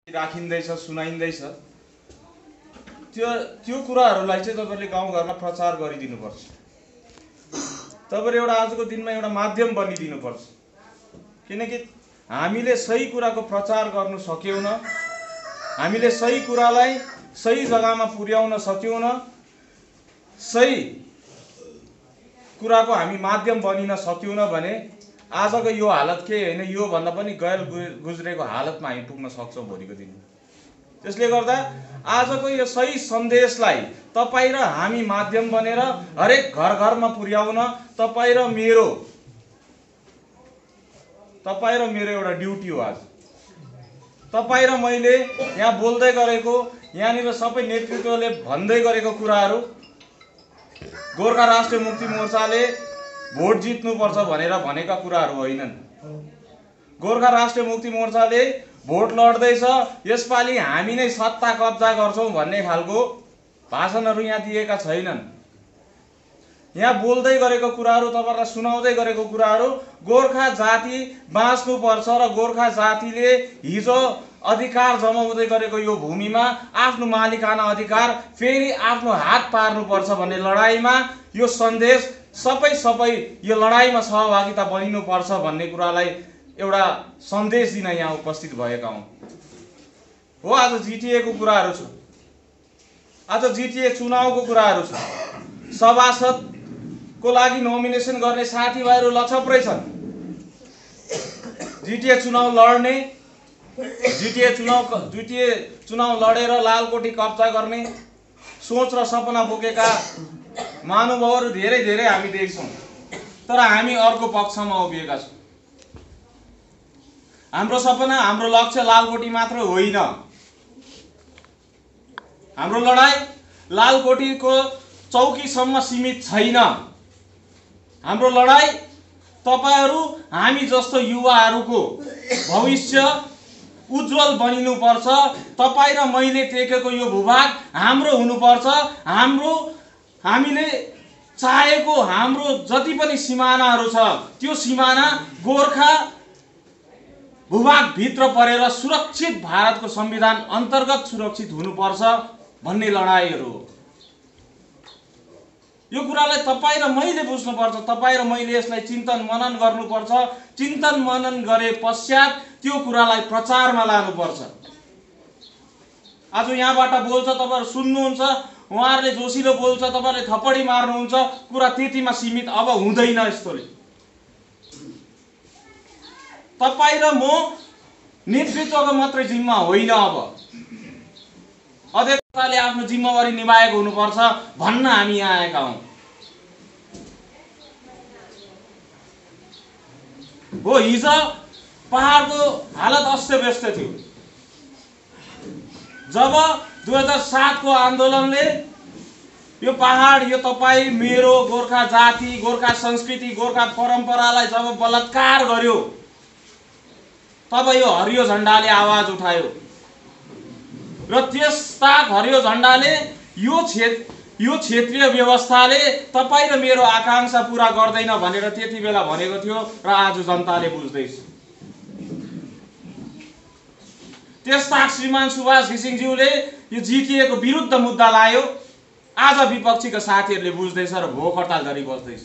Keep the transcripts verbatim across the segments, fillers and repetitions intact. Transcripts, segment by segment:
राखिँदैछ सुनाइँदैछ त्यो त्यो कुराहरूलाई चाहिँ तपाईले गाउँघरमा प्रचार गरिदिनुपर्छ। तपाईले एउटा आजको दिनमा एउटा माध्यम बनिदिनुपर्छ। किनकि हामीले सही कुराको प्रचार गर्न सक्यौं न, हामीले सही कुरालाई सही जग्गामा पुर्याउन सक्यौं न, सही कुराको हामी माध्यम बनिन सक्यौं न भने आजको यो हालत के हैन, यो भन्दा पनि गैर गुज्रेको हालतमा हामी पुग्न सक्छौं भोलिको दिनमा। त्यसले गर्दा आजको यो सही सन्देशलाई तपाई र हामी माध्यम बनेर हरेक घर घरमा पुर्याउन तपाई र मेरो तपाई र मेरो एउटा ड्युटी हो। आज तपाई र मैले यहाँ बोल्दै गरेको, यहाँनिर सबै नेतृत्वले भन्दै गरेको कुराहरू गोर्खा राष्ट्रिय मुक्ति मोर्चाले भोट जित्नुपर्छ भनेर भनेका कुराहरू होइनन्। गोर्खा राष्ट्रिय मुक्ति मोर्चाले भोट लड्दैछ, यसपालि हामी नै सत्ता कब्जा गर्छौं भन्ने खालको भाषणहरू यहाँ दिएका छैनन्। यहाँ बोल्दै गरेको कुराहरू, तपाईहरुलाई सुनाउँदै गरेको कुराहरू गोर्खा जाति बाँच्नु पर्छ र गोर्खा जातिले हिजो अधिकार जमाउँदै गरेको यो भूमिमा आफ्नो मालिकाना अधिकार फेरि आफ्नो हात पार्नुपर्छ भन्ने लडाईमा यो सन्देश सबै सबै यो लडाईमा सहभागिता बनिनुपर्छ भन्ने कुरालाई एउटा सन्देश दिन यहाँ उपस्थित भएका हौं। हो, आज जिटिए को कुराहरू छ, आज जिटिए चुनावको कुराहरू छ। सभासद को लागि नोमिनेसन गर्ने साथीभाइहरू लछप्रै छन्। जिटिए चुनाव लड्ने, जिटिए चुनाव जिटिए चुनाव लडेर लालकोटी कब्जा गर्ने सोच र सपना बोकेका महानुभावहरू धेरै धेरै हामी देख्छौं। तर हामी अर्को पक्षमा उभिएका छौं। हाम्रो सपना, हाम्रो लक्ष्य लालकोटी मात्र होइन। हाम्रो लडाई लालकोटीको चौकीसम्म सीमित छैन। हाम्रो लडाई तपाईहरु हामी जस्तो युवाहरूको भविष्य उज्जवल बनिनुपर्छ। तपाई र मैले टेकेको यो भूभाग हाम्रो हुनुपर्छ। हाम्रो हामीले चाहेको हाम्रो जति पनि सिमानाहरू छ त्यो सिमाना गोर्खा भूभाग भित्र परेर सुरक्षित भारतको संविधान अन्तर्गत सुरक्षित हुनुपर्छ भन्ने लडाईहरू हो। यो कुरालाई तपाई र मैले बुझ्नुपर्छ। तपाई र मैले यसलाई चिन्तन मनन गर्नुपर्छ। चिन्तन मनन गरे पश्चात त्यो कुरालाई प्रचारमा लानुपर्छ। आज यहाँबाट बोल्छ, तपाईहरु सुन्नुहुन्छ, उहाँहरुले जोसिलो बोल्छ, तपाईहरुले थप्पडी मार्नुहुन्छ, कुरा त्यतिमा सीमित अब हुँदैन। यस्तोले तपाई र म नेतृत्वको मात्रै जिम्मा होइन, अब अध्यक्षले आफ्नो जिम्मेवारी निभाएको हुनुपर्छ भन्न हामी यहाँ आएका हौं। हो, हिजो पहाडको हालत अस्तव्यस्त थियो। जब दुई हजार सात को आन्दोलनले यो पहाड, यो तपाई, मेरो गोर्खा जाति, गोर्खा संस्कृति, गोर्खा परम्परालाई जब बलात्कार गर्यो, तब यो हरियो झण्डाले आवाज उठायो र त्यसता हरियो झण्डाले यो क्षेत्र यो क्षेत्रीय व्यवस्थाले तपाई र मेरो आकांक्षा पूरा गर्दैन भनेर त्यति बेला भनेको थियो र आज जनताले बुझ्दैछ। त्यसता श्रीमान सुभाष घिसिङज्यूले यो जिटिए को विरुद्ध मुद्दा लायो। आज विपक्षीका साथीहरूले बुझ्दैछ र भोक हडताल गरी बस्दैछ।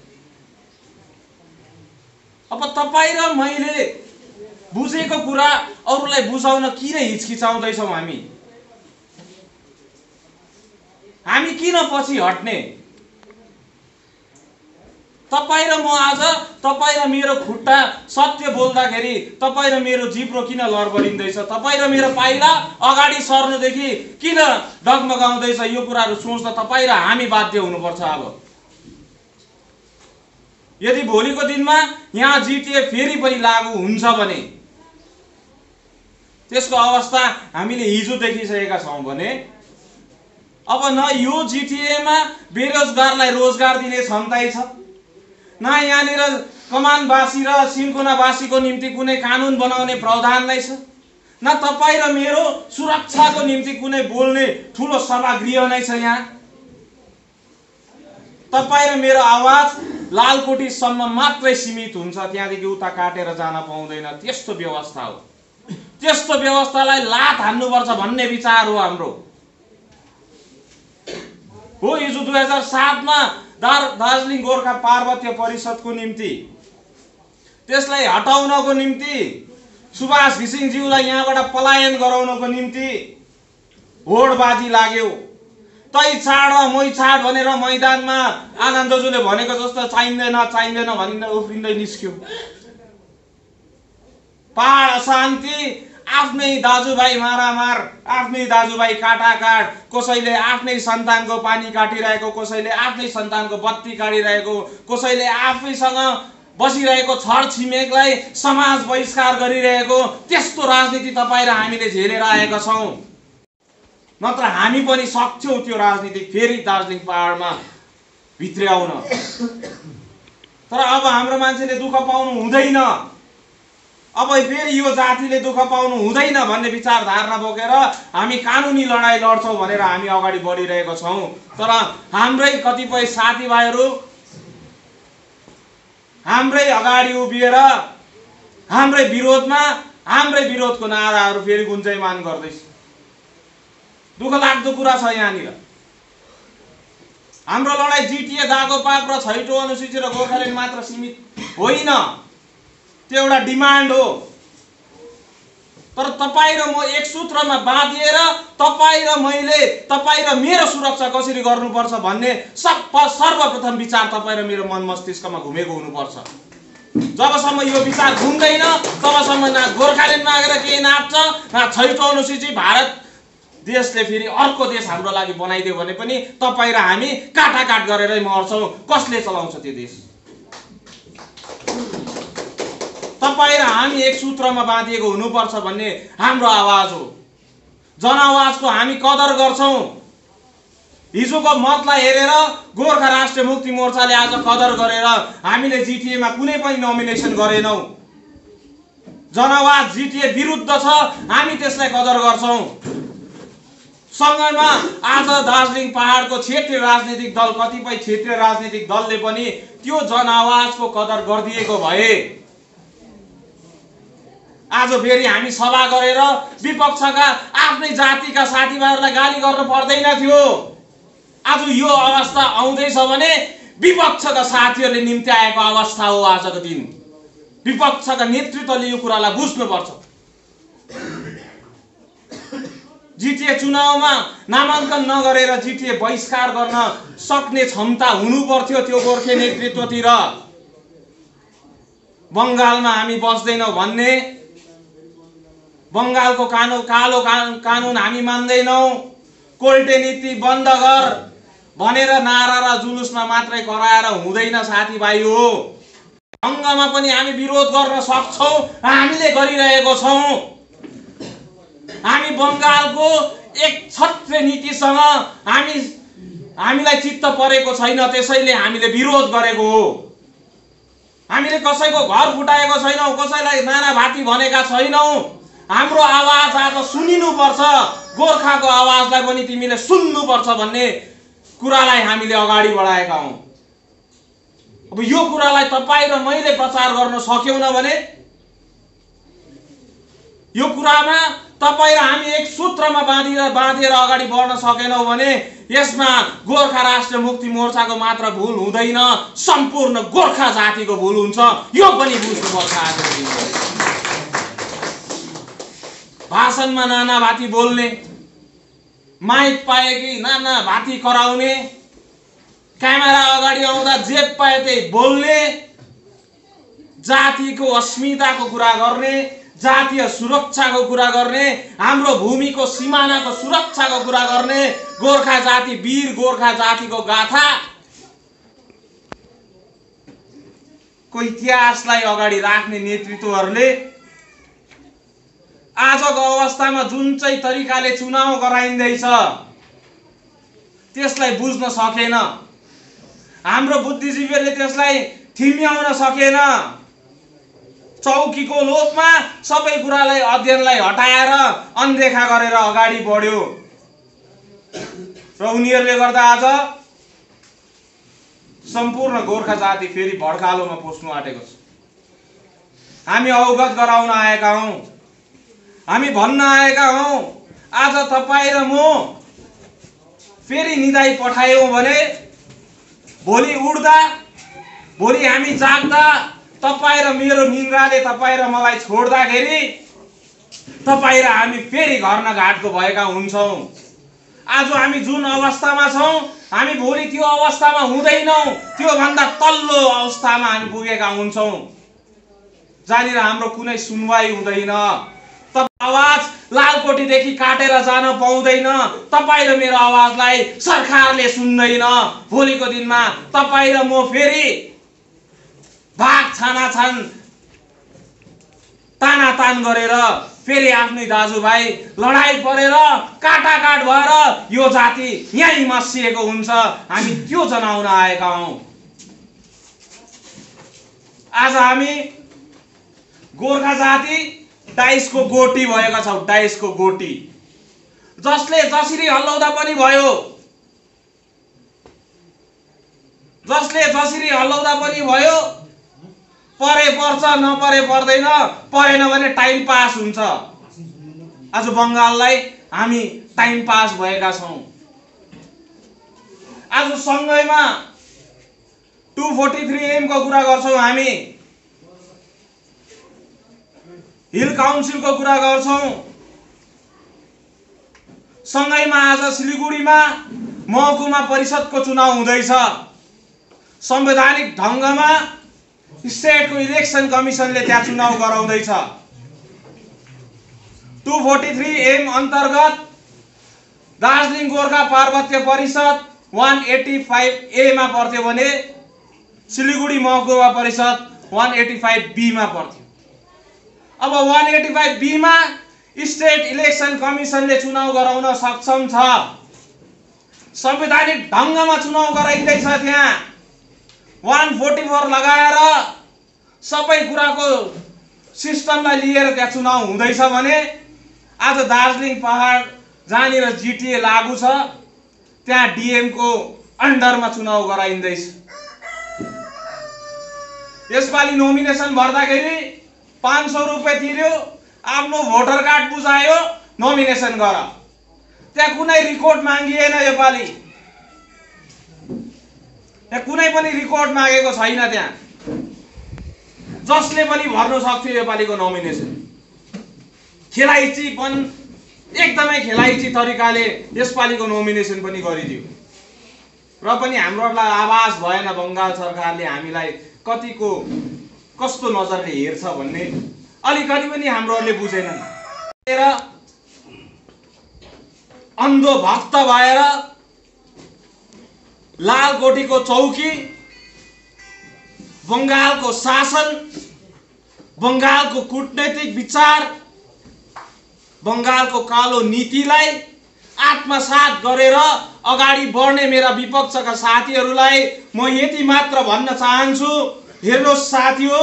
अब तपाई र मैले बुझेको कुरा अरूलाई बुझाउन किन हिचकिचाउँदैछौं? हामी हामी किन पछि हट्ने? तपाई र म आज, तपाई र मेरो खुट्टा सत्य बोल्दाखेरि तपाई र मेरो जिब्रो किन लरबरिँदैछ? तपाई र मेरो पाइला अगाडि सर्नुदेखि किन डगमगाउँदैछ? यो कुराहरू सोच्न तपाई र हामी बाध्य हुनुपर्छ। अब यदि भोलिको दिनमा यहाँ जिटिए फेरि पनि लागू हुन्छ भने त्यसको अवस्था हामीले हिजो देखिसकेका छौं भने अब न यो जिटिए मा बेरोजगारलाई रोजगार दिने क्षमता छ, न यहाँनिर कमानवासी र सिन्कोनावासीको निम्ति कुनै कानुन बनाउने प्रावधान नै छ, न तपाई र मेरो सुरक्षाको निम्ति कुनै बोल्ने ठूलो सभागृह नै छ। यहाँ तपाई र मेरो आवाज लालकोटीसम्म मात्रै सीमित हुन्छ, त्यहाँदेखि उता काटेर जान पाउँदैन। त्यस्तो व्यवस्था हो। त्यस्तो व्यवस्थालाई लात हान्नुपर्छ भन्ने विचार हो हाम्रो। हो हिजो दुई हजार सातमा दार्जिलिङ गोर्खा पार्वत्य परिषदको निम्ति त्यसलाई हटाउनको निम्ति सुभाष घिसिङज्यूलाई यहाँबाट पलायन गराउनको निम्ति होडबाजी लाग्यो। तै छाड मै छाड भनेर मैदानमा आनन्दजुले भनेको जस्तो चाहिँदैन चाहिँदैन भनेर उफ्रिँदै निस्क्यो। पहाड अशान्ति, आफ्नै दाजुभाइ मारामार, आफ्नै दाजुभाइ काटाकाट, कसैले आफ्नै सन्तानको पानी काटिरहेको, कसैले आफ्नै सन्तानको बत्ती काटिरहेको, कसैले आफैसँग बसिरहेको छर छिमेकलाई समाज बहिष्कार गरिरहेको, त्यस्तो राजनीति तपाईँ र हामीले झेलेर आएका छौँ। नत्र हामी पनि सक्छौँ त्यो राजनीति फेरि दार्जिलिङ पहाडमा भित्र्याउन। तर अब हाम्रो मान्छेले दुःख पाउनु हुँदैन, अब फेरि यो जातिले दुःख पाउनु हुँदैन भन्ने विचारधारणा बोकेर हामी कानुनी लडाइँ लड्छौँ भनेर हामी अगाडि बढिरहेका छौँ। तर हाम्रै कतिपय साथीभाइहरू हाम्रै अगाडि उभिएर हाम्रै विरोधमा हाम्रै विरोधको नाराहरू फेरि गुन्जयमान गर्दैछ। दुःख लाग्दो कुरा छ यहाँनिर। हाम्रो लडाइँ जिटिए दागो पाक र छैटौं अनुसूची र गोर्खाल्यान्ड मात्र सीमित होइन, त्यो एउटा डिमान्ड हो। तर तपाईँ र म एक सूत्रमा बाँधिएर तपाईँ र मैले तपाईँ र मेरो सुरक्षा कसरी गर्नुपर्छ भन्ने सब सर्वप्रथम विचार तपाईँ र मेरो मन मस्तिष्कमा घुमेको हुनुपर्छ। जबसम्म यो विचार घुम्दैन तबसम्म न गोर्खाल्यान्ड मागेर केही नाप्छ, न छैटौं अनुसूची भारत देशले फेरि अर्को देश हाम्रो लागि बनाइदियो भने पनि तपाईँ र हामी काटाकाट गरेरै मर्छौँ। कसले चलाउँछ त्यो देश? तपाईँ र हामी एक सूत्रमा बाँधिएको हुनुपर्छ भन्ने हाम्रो आवाज हो। जनआवाजको हामी कदर गर्छौँ। हिजोको मतलाई हेरेर गोर्खा राष्ट्रिय मुक्ति मोर्चाले आज कदर गरेर हामीले जिटिएमा कुनै पनि नोमिनेसन गरेनौँ। जनआवाज जिटिए विरुद्ध छ, हामी त्यसलाई कदर गर्छौँ। सँगैमा आज दार्जिलिङ पहाडको क्षेत्रीय राजनीतिक दल, कतिपय क्षेत्रीय राजनीतिक दलले पनि त्यो जनआवाजको कदर गरिदिएको भए आज फेरि हामी सभा गरेर विपक्षका आफ्नै जातिका साथीभाइहरूलाई गाली गर्न पर्दैन थियो। आज यो अवस्था आउँदैछ भने विपक्षका साथीहरूले निम्ति आएको अवस्था हो आजको दिन। विपक्षका नेतृत्वले यो कुरालाई बुझ्नुपर्छ। जिटिए चुनावमा नामाङ्कन नगरेर जिटिए बहिष्कार गर्न सक्ने क्षमता हुनु पर्थ्यो त्यो गोर्खे नेतृत्वतिर। बङ्गालमा हामी बस्दैनौँ भन्ने, बङ्गालको कानुन कालो कानुन हामी मान्दैनौँ, कोल्टे नीति बन्द गर भनेर नारा र जुलुसमा मात्रै कराएर हुँदैन साथीभाइ हो। अङ्गमा पनि हामी विरोध गर्न सक्छौँ, हामीले गरिरहेको छौँ। हामी बङ्गालको एक छत्रे नीतिसँग हामी हामीलाई चित्त परेको छैन, त्यसैले हामीले विरोध गरेको हो। हामीले कसैको घर फुटाएको छैनौँ, कसैलाई नानाभाती भनेका छैनौँ। हाम्रो आवाज आज सुनिनुपर्छ, गोर्खाको आवाजलाई पनि तिमीले सुन्नुपर्छ भन्ने कुरालाई हामीले अगाडि बढाएका हौँ। अब यो कुरालाई तपाईँ र मैले प्रचार गर्न सक्यौँ न भने, यो कुरामा तपाईँ र हामी एक सूत्रमा बाँधिएर बाँधिएर अगाडि बढ्न सकेनौँ भने यसमा गोर्खा राष्ट्रिय मुक्ति मोर्चाको मात्र भुल हुँदैन, सम्पूर्ण गोर्खा जातिको भुल हुन्छ। यो पनि बुझ्नुपर्छ। आजको दिनमा भाषणमा नानाभाती बोल्ने, माइक पाए कि नानाभाती कराउने, क्यामेरा अगाडि आउँदा जे पाए त्यही बोल्ने, जातिको अस्मिताको कुरा गर्ने, जातीय सुरक्षाको कुरा गर्ने, हाम्रो भूमिको सिमानाको सुरक्षाको कुरा गर्ने, गोर्खा जाति वीर गोर्खा जातिको गाथा को इतिहासलाई अगाडि राख्ने नेतृत्वहरूले आजको अवस्थामा जुन चाहिँ तरिकाले चुनाव गराइँदैछ त्यसलाई बुझ्न सकेन। हाम्रो बुद्धिजीवीहरूले त्यसलाई ठिम्याउन सकेन। चौकीको लोभमा सबै कुरालाई अध्ययनलाई हटाएर अनदेखा गरेर अगाडि बढ्यो र उनीहरूले गर्दा आज सम्पूर्ण गोर्खा जाति फेरि भड्कालोमा पस्नु आँटेको छ। हामी अवगत गराउन आएका हौँ। हामी भन्न आएका हौं आज तपाईं र म फेरि निदाई पठायौं भने भोलि उड्दा भोलि हामी जाग्दा तपाईं र मेरो निन्द्राले तपाईं र मलाई छोड्दाखेरि तपाईं र हामी फेरि घर न घाटको भएका हुन्छौं। आज हामी जुन अवस्थामा छौं हामी भोलि त्यो अवस्थामा हुँदैनौं, त्यो भन्दा तल्लो अवस्थामा हामी पुगेका हुन्छौं जहाँनिर हाम्रो कुनै सुनवाई हुँदैन। आवाज लालकोटीदेखि काटेर जान पाउँदैन, तपाईं र मेरो आवाजलाई सरकारले सुन्दैन। भोलिको दिनमा तपाईं र म फेरि भाग छानाछान तानातान गरेर फेरि आफ्नै दाजुभाइ लडाई परेर काटाकाट भएर यो जाति यही मसिएको हुन्छ। हामी त्यो जनाउन आएका हौं। आज हामी गोर्खा जाति डाइसको गोटी भएका छौं, डाइसको गोटी, जसले जसरी हल्लाउँदा पनि भयो, जसले जसरी हल्लाउँदा पनि भयो, परे पर्छ नपरे पर्दैन, परेन भने टाइम पास हुन्छ। आज बंगाललाई हामी टाइम पास भएका छौं। आज सँगैमा टू फोर्टी थ्री एम को कुरा गर्छौं, हामी हिल काउन्सिलको कुरा गर्छौं, सँगैमा आज सिलिगुडीमा महकुमा परिषदको चुनाव हुँदैछ। संवैधानिक ढंगमा स्टेटको इलेक्सन कमिसनले त्यहाँ चुनाव गराउँदैछ। टू फोर्टी थ्री एम अन्तर्गत दार्जिलिङ गोर्खा पार्वत्य परिषद वन एटी फाइभ ए मा पर्थ्यो भने सिलिगुडी महकुमा परिषद वन एटी फाइभ बी मा पर्थ्यो। अब वन एटी फाइभ बी मा स्टेट इलेक्सन कमिसनले चुनाव गराउन सक्षम छ। संवैधानिक ढंगमा चुनाव गराइँदैछ। त्यहाँ वन फोर्टी फोर लगाएर सबै कुराको सिस्टमलाई लिएर त्यहाँ चुनाव हुँदैछ भने आज दार्जिलिङ पहाड जहाँनिर जीटीए लागू छ त्यहाँ डीएम को अन्डरमा चुनाव गराइँदैछ। यसपालि नोमिनेसन भर्दाखेरि पाँच सौ रुपैयाँ तिर्यो, आफ्नो भोटर कार्ड बुझायो, नोमिनेसन गर। त्यहाँ कुनै रिकर्ड मागिएन। योपालि त्यहाँ कुनै पनि रिकर्ड मागेको छैन। त्यहाँ जसले पनि भर्न सक्थ्यो योपालिको नोमिनेसन। खेलाइची पण एकदमै खेलाइची तरिकाले यसपालिको नोमिनेसन पनि गरिदियो र पनि हाम्रोलाई आवाज भएन। बंगाल सरकारले हामीलाई कतिको कस्तो नजरले हेर्छ भन्ने अलिकति पनि हाम्रोहरूले बुझेनन्। र अन्धो भक्त भएर लालकोटीको चौकी, बंगालको शासन, बंगालको कूटनैतिक विचार, बंगालको कालो नीतिलाई आत्मसात गरेर अगाडि बढ्ने मेरा विपक्षका साथीहरूलाई म यति मात्र भन्न चाहन्छु। हेर्नुहोस् साथीहो,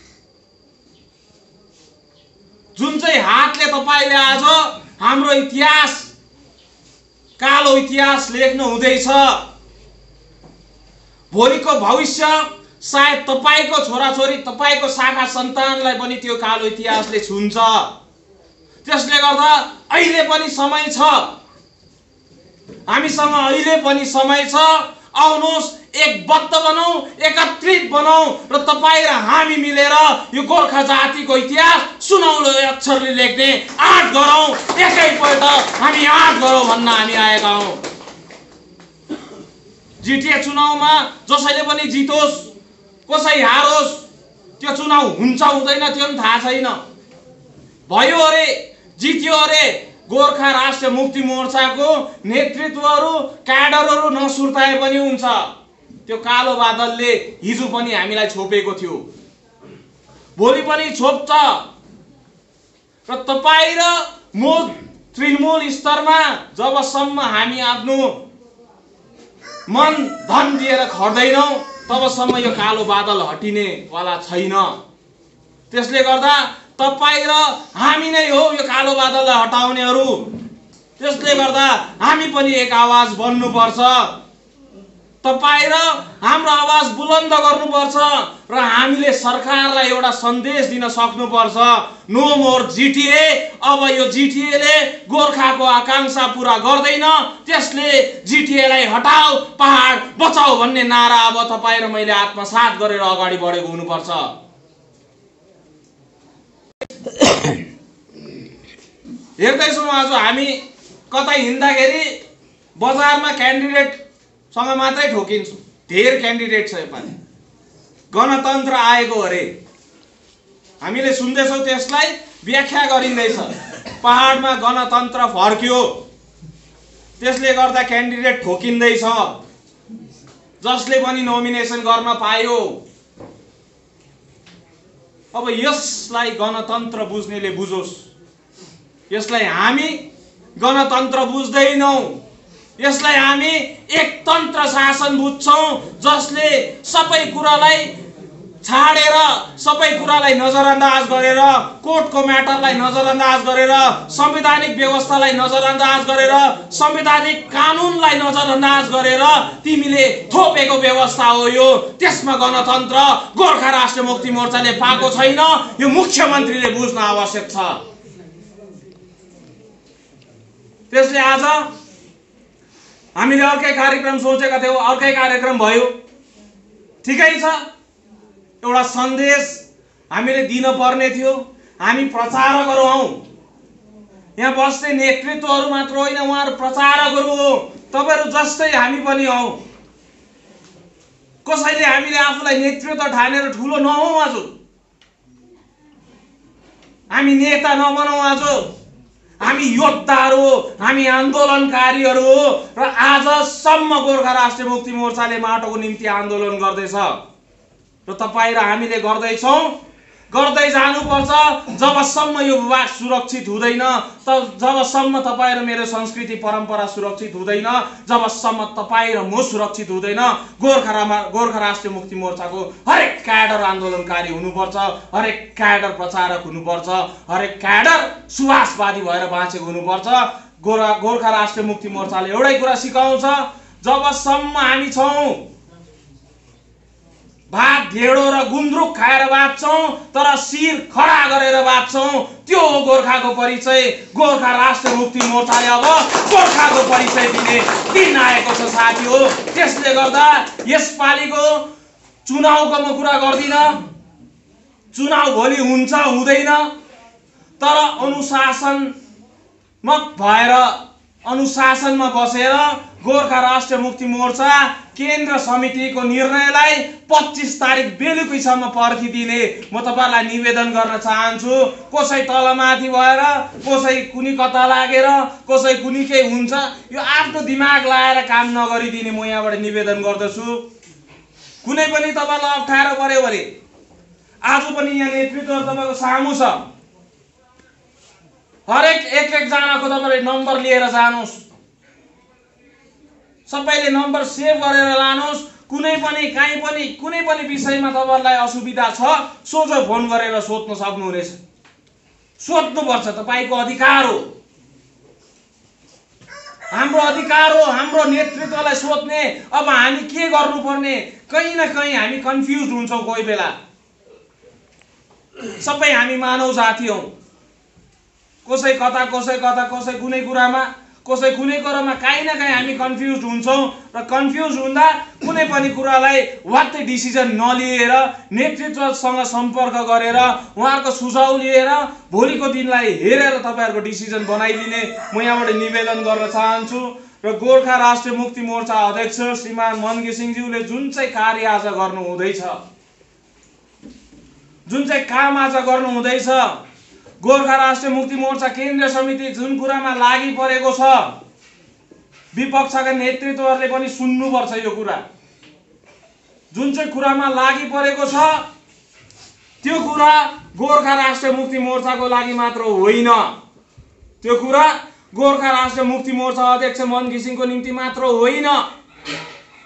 जुन चाहिँ हातले तपाईले आज हाम्रो इतिहास, कालो इतिहास लेख्नु हुँदैछ, भोलिको भविष्य सायद तपाईको छोराछोरी, तपाईको शाखा सन्तानलाई पनि त्यो कालो इतिहासले छुन्छ। त्यसले गर्दा अहिले पनि समय छ, हामीसँग अहिले पनि समय छ। आउनुहोस्, एकबद्ध बनौं, एकत्रित बनौं र तपाईं र हामी मिलेर यो गोर्खा जातिको इतिहास सुनौलो अक्षरले लेख्ने आँट गरौं। एकैपल्ट हामी आँट गरौं भन्न हामी आएका हौं। जीटीए चुनावमा जसैले पनि जितोस्, कसै हारोस्, त्यो चुनाव हुन्छ हुँदैन त्यो पनि थाहा छैन। भयो अरे, जित्यो अरे, गोर्खा राष्ट्रिय मुक्ति मोर्चाको नेतृत्वहरू, क्याडरहरू नसुर्ताए पनि हुन्छ। त्यो कालो बादलले हिजो पनि हामीलाई छोपेको थियो, भोलि पनि छोप्छ। र तपाईं र म तृणमूल स्तरमा जबसम्म हामी आफ्नो मन धन दिएर खट्दैनौं तबसम्म यो कालो बादल हटिने वाला छैन। त्यसले गर्दा तपाईं र हामी नै हो यो कालो बादललाई हटाउनेहरू। त्यसले गर्दा हामी पनि एक आवाज बन्नुपर्छ। तपाईँ र हाम्रो आवाज बुलन्द गर्नुपर्छ र हामीले सरकारलाई एउटा सन्देश दिन सक्नुपर्छ। No more GTA. अब यो जिटिएले गोर्खाको आकांक्षा पूरा गर्दैन, त्यसले जिटिएलाई हटाऊ, पहाड बचाऊ भन्ने नारा अब तपाईँ र मैले आत्मसात गरेर अगाडि बढेको हुनुपर्छ। हेर्दैछौँ आज हामी कतै हिँड्दाखेरि बजारमा क्यान्डिडेटसँग मात्रै ठोकिन्छौँ। धेर क्यान्डिडेट छ योपालि। गणतन्त्र आएको अरे, हामीले सुन्दैछौँ, त्यसलाई व्याख्या गरिँदैछ। पहाडमा गणतन्त्र फर्क्यो, त्यसले गर्दा क्यान्डिडेट ठोकिँदैछ, जसले पनि नोमिनेसन गर्न पायो। अब यसलाई गणतन्त्र बुझ्नेले बुझोस्। यसलाई हामी गणतन्त्र बुझ्दैनौँ। यसलाई हामी एकतन्त्र शासन बुझ्छौँ, जसले सबै कुरालाई छाडेर, सबै कुरालाई नजरअन्दाज गरेर, कोर्टको म्याटरलाई नजरअन्दाज गरेर, संवैधानिक व्यवस्थालाई नजरअन्दाज गरेर, संवैधानिक कानुनलाई नजरअन्दाज गरेर तिमीले थोपेको व्यवस्था हो यो। त्यसमा गणतन्त्र गोर्खा राष्ट्रिय मुक्ति मोर्चाले पाएको छैन। यो मुख्यमन्त्रीले बुझ्न आवश्यक छ। त्यसले आज हामीले अर्कै कार्यक्रम सोचेका थियौँ, अर्कै कार्यक्रम भयो। ठिकै छ, एउटा सन्देश हामीले दिन पर्ने थियो। हामी प्रचारकहरू हौँ। यहाँ बस्ने नेतृत्वहरू मात्र होइन, उहाँहरू प्रचारकहरू हो। तपाईँहरू जस्तै हामी पनि हौँ। कसैले हामीले आफूलाई नेतृत्व ठानेर ठुलो नहौँ आज। हामी नेता नबनौँ आज। हामी योद्धाहरू हो, हामी आन्दोलनकारीहरू हो र आजसम्म गोर्खा राष्ट्रिय मुक्ति मोर्चाले माटोको निम्ति आन्दोलन गर्दैछ र तपाईँ र हामीले गर्दैछौँ, गर्दै जानुपर्छ। जबसम्म यो भूभाग सुरक्षित हुँदैन, त जबसम्म तपाईँ र मेरो संस्कृति परम्परा सुरक्षित हुँदैन, जबसम्म तपाईँ र म सुरक्षित हुँदैन, गोर्खा गोर्खा राष्ट्रिय मुक्ति मोर्चाको हरेक क्याडर आन्दोलनकारी हुनुपर्छ, हरेक क्याडर प्रचारक हुनुपर्छ, हरेक क्याडर सुवासवादी भएर बाँचेको हुनुपर्छ। गोरा गोर्खा राष्ट्रिय मुक्ति मोर्चाले एउटै कुरा सिकाउँछ, जबसम्म हामी छौँ भात ढेँडो र गुन्द्रुक खाएर बाँच्छौँ, तर शिर खडा गरेर बाँच्छौँ। त्यो हो गोर्खाको परिचय। गोर्खा राष्ट्रिय मुक्ति मोर्चाले अब गोर्खाको परिचय दिने दिन आएको छ साथी हो। त्यसले गर्दा यसपालिको चुनावको म कुरा गर्दिनँ। चुनाव भोलि हुन्छ हुँदैन, तर अनुशासनात्मक भएर अनुशासनमा बसेर गोर्खा राष्ट्रिय मुक्ति मोर्चा केन्द्र समितिको निर्णयलाई पच्चीस तारिक बेलुकीसम्म पर्खिदिने म तपाईहरुलाई निवेदन गर्न चाहन्छु। कसै तलमाथि भएर, कसै कुनी कता लागेर, कसै कुनी के हुन्छ, यो आफ्नो दिमाग लाएर काम नगरिदिने म यहाँबाट निवेदन गर्दछु। कुनै पनि तपाईलाई अप्ठ्यारो पर्यो भने आज पनि यहाँ नेतृत्व तपाईको सामु छ। हरेक एक एक जनाको तपाईले नम्बर लिएर जानुस्, सबैले नम्बर सेभ गरेर लानुस्। कुनै पनि कहीँ पनि कुनै पनि विषयमा तपाईलाई असुविधा छ, सोझो फोन गरेर सोध्न सक्नुहुनेछ। सोध्नुपर्छ, तपाईको अधिकार हो, हाम्रो अधिकार हो हाम्रो नेतृत्वलाई सोध्ने। अब हामी के गर्नुपर्ने, कहीं न कहीं हामी कन्फ्युज हुन्छौं कोही बेला। सबै हामी मानव जाति हौं, कसै कता कसै कता कसै कुनै कुरामा कसै कुनै कुरामा कहीं न कहीं हामी कन्फ्युज हुन्छौं। र कन्फ्युज हुँदा कुनै पनि कुरालाई वात्तै डिसिजन नलिएर नेतृत्वसँग सम्पर्क गरेर उहाँहरुको सुझाव लिएर भोलिको दिनलाई हेरेर तपाईहरुको डिसिजन बनाइदिने म यहाँबाट निवेदन गर्न चाहन्छु। र गोर्खा राष्ट्रिय मुक्ति मोर्चा अध्यक्ष श्रीमान मन घिसिङज्यूले जुन चाहिँ कार्य आज गर्नु हुँदैछ, जुन चाहिँ काम आज गर्नु हुँदैछ, गोर्खा राष्ट्रिय मुक्ति मोर्चा केन्द्र समिति जुन कुरामा लागि परेको छ, विपक्षका नेतृत्वहरूले पनि सुन्नुपर्छ यो कुरा। जुन चाहिँ कुरामा लागि परेको छ त्यो कुरा गोर्खा राष्ट्रिय मुक्ति मोर्चाको लागि मात्र होइन, त्यो कुरा गोर्खा राष्ट्रिय मुक्ति मोर्चा अध्यक्ष मन घिसिङको निम्ति मात्र होइन,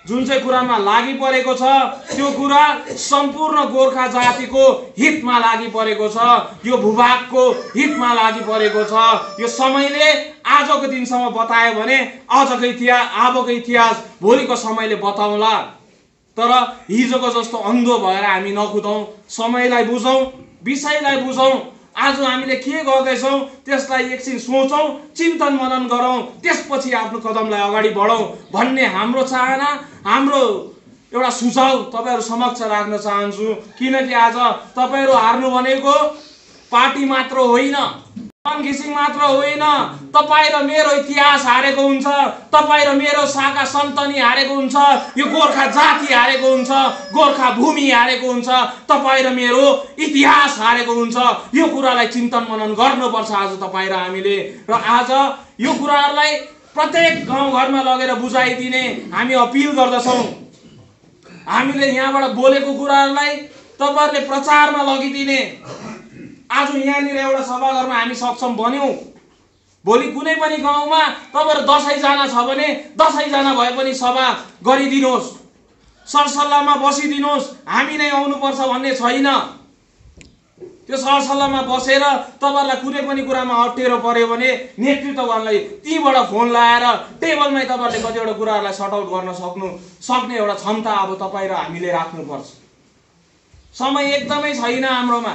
जुन चाहिँ कुरामा लागि परेको छ त्यो कुरा सम्पूर्ण गोर्खा जातिको हितमा लागि परेको छ, यो भूभागको हितमा लागि परेको छ। यो समयले आजको दिनसम्म बतायो भने आजको इतिहास अबको इतिहास भोलिको समयले बताउँला। तर हिजोको जस्तो अन्धो भएर हामी नकुदौँ, समयलाई बुझौँ, विषयलाई बुझौँ। आज हामीले के गर्दैछौँ त्यसलाई एकछिन सोचौँ, चिन्तन मनन गरौँ, त्यसपछि आफ्नो कदमलाई अगाडि बढौँ भन्ने हाम्रो चाहना, हाम्रो एउटा सुझाव तपाईँहरू समक्ष राख्न चाहन्छु। किनकि आज तपाईँहरू हार्नु भनेको पार्टी मात्र होइन, मन घिसिङ मात्र होइन, तपाईँ र मेरो इतिहास हारेको हुन्छ, तपाईँ र मेरो शाखा सन्तनी हारेको हुन्छ, यो गोर्खा जाति हारेको हुन्छ, गोर्खा भूमि हारेको हुन्छ, तपाईँ र मेरो इतिहास हारेको हुन्छ। यो कुरालाई चिन्तन मनन गर्नुपर्छ आज तपाईँ र हामीले। र आज यो कुराहरूलाई प्रत्येक गाउँघरमा लगेर बुझाइदिने हामी अपिल गर्दछौँ। हामीले यहाँबाट बोलेको कुराहरूलाई तपाईँहरूले प्रचारमा लगिदिने। आज यहाँनिर एउटा सभाघरमा हामी सक्षम बन्यौँ, भोलि कुनै पनि गाउँमा तपाईँहरू दसैँजना छ भने दसैँजना भए पनि सभा गरिदिनुहोस्, सरसल्लाहमा बसिदिनुहोस्। हामी नै आउनुपर्छ भन्ने छैन। त्यो सरसल्लाहमा बसेर तपाईँहरूलाई कुनै पनि कुरामा अप्ठ्यारो पर्यो भने नेतृत्वगणलाई तीबाट फोन लगाएर टेबलमै तपाईँहरूले कतिवटा कुराहरूलाई सर्ट आउट गर्न सक्नु सक्ने एउटा क्षमता अब तपाईँ र हामीले राख्नुपर्छ। समय एकदमै छैन हाम्रोमा।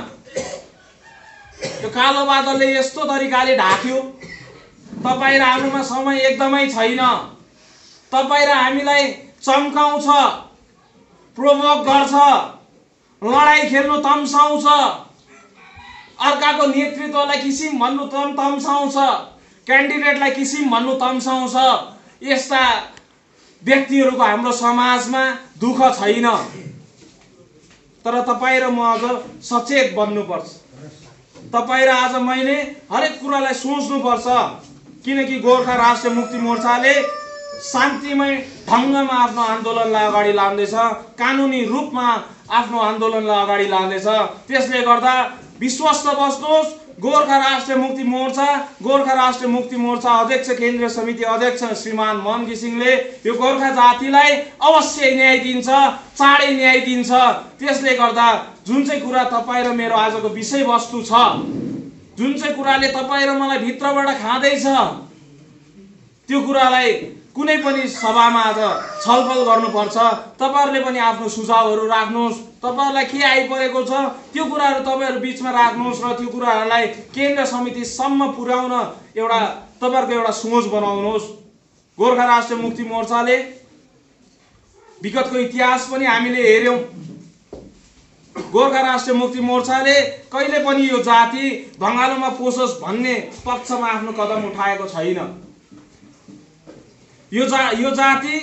त्यो कालो बादलले यस्तो तरिकाले ढाक्यो, तपाईँ र हाम्रोमा समय एकदमै छैन। तपाईँ र हामीलाई चम्काउँछ, प्रोभोक गर्छ, लडाइँ खेल्नु तम्साउँछ, अर्काको नेतृत्वलाई किसिम भन्नु तम तम्साउँछ, क्यान्डिडेटलाई किसिम भन्नु तम्साउँछ। यस्ता व्यक्तिहरूको हाम्रो समाजमा दुःख छैन। तर तपाईँ र म अझ सचेत बन्नुपर्छ। तपाईँ र आज मैले हरेक कुरालाई सोच्नुपर्छ। किनकि गोर्खा राष्ट्रिय मुक्ति मोर्चाले शान्तिमय ढङ्गमा आफ्नो आन्दोलनलाई अगाडि लाँदैछ, कानुनी रूपमा आफ्नो आन्दोलनलाई अगाडि लाँदैछ। त्यसले गर्दा विश्वस्त बस्नुहोस्। गोर्खा राष्ट्रिय मुक्ति मोर्चा गोर्खा राष्ट्रिय मुक्ति मोर्चा अध्यक्ष केन्द्रीय समिति अध्यक्ष श्रीमान मन घिसिङले यो गोर्खा जातिलाई अवश्य न्याय दिन्छ, चाँडै न्याय दिन्छ। त्यसले गर्दा जुन चाहिँ कुरा तपाईँ र मेरो आजको विषयवस्तु छ, जुन चाहिँ कुराले तपाईँ र मलाई भित्रबाट खाँदैछ, त्यो कुरालाई कुनै पनि सभामा आज छलफल गर्नुपर्छ। तपाईँहरूले पनि आफ्नो सुझावहरू राख्नुहोस्। तपाईँहरूलाई के आइपरेको छ त्यो कुराहरू तपाईँहरू बिचमा राख्नुहोस् र त्यो कुराहरूलाई केन्द्र समितिसम्म पुर्याउन एउटा तपाईँहरूको एउटा सोच बनाउनुहोस्। गोर्खा राष्ट्रिय मुक्ति मोर्चाले विगतको इतिहास पनि हामीले हेर्यौँ। गोर्खा राष्ट्रिय मुक्ति मोर्चाले कहिले पनि यो जाति बङ्गालोमा पोसोस् भन्ने पक्षमा आफ्नो कदम उठाएको छैन। यो जा यो जाति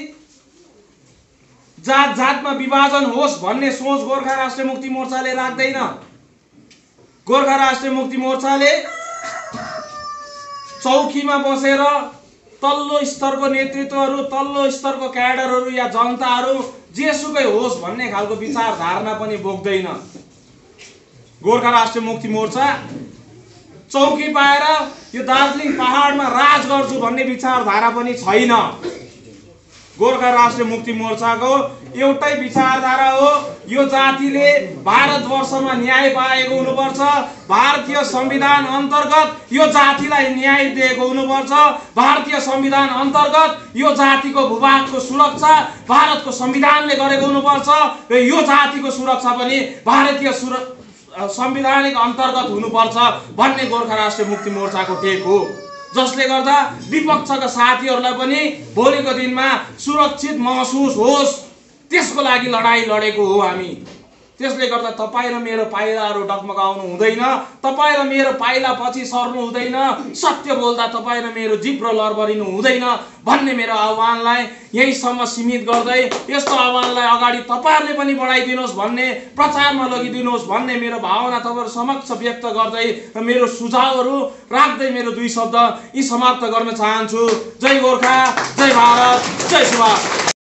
जात जातमा विभाजन होस् भन्ने सोच गोर्खा राष्ट्रिय मुक्ति मोर्चाले राख्दैन। गोर्खा राष्ट्रिय मुक्ति मोर्चाले चौकीमा बसेर तल्लो स्तरको नेतृत्वहरू, तल्लो स्तरको क्याडरहरू या जनताहरू जेसुकै होस् भन्ने खालको विचारधारणा पनि बोक्दैन। गोर्खा राष्ट्रिय मुक्ति मोर्चा चौकी पाएर यो दार्जिलिङ पहाडमा राज गर्छु भन्ने विचारधारा पनि छैन। गोर्खा राष्ट्रिय मुक्ति मोर्चाको एउटै विचारधारा हो, यो जातिले भारतवर्षमा न्याय पाएको हुनुपर्छ, भारतीय संविधान अन्तर्गत यो जातिलाई न्याय दिएको हुनुपर्छ, भारतीय संविधान अन्तर्गत यो जातिको भूभागको सुरक्षा भारतको संविधानले गरेको हुनुपर्छ र यो जातिको सुरक्षा पनि भारतीय सुरक्षा संवैधानिक अन्तर्गत हुनुपर्छ भन्ने गोर्खा राष्ट्रिय मुक्ति मोर्चाको टेक हो। जसले गर्दा विपक्षका साथीहरूलाई पनि भोलिको दिनमा सुरक्षित महसुस होस् त्यसको लागि लडाईँ लडेको हो हामी। त्यसले गर्दा तपाईँ र मेरो पाइलाहरू डगमगाउनु हुँदैन, तपाईँ र मेरो पाइला पछि सर्नु हुँदैन, सत्य बोल्दा तपाईँ र मेरो जिब्रो लरबरिनु हुँदैन भन्ने मेरो आह्वानलाई यहीसम्म सीमित गर्दै यस्तो आह्वानलाई अगाडि तपाईँहरूले पनि बढाइदिनुहोस् भन्ने, प्रचारमा लगिदिनुहोस् भन्ने मेरो भावना तपाईँहरू समक्ष व्यक्त गर्दै र मेरो सुझावहरू राख्दै मेरो दुई शब्द यी समाप्त गर्न चाहन्छु। जय गोर्खा, जय भारत, जय सुभाष।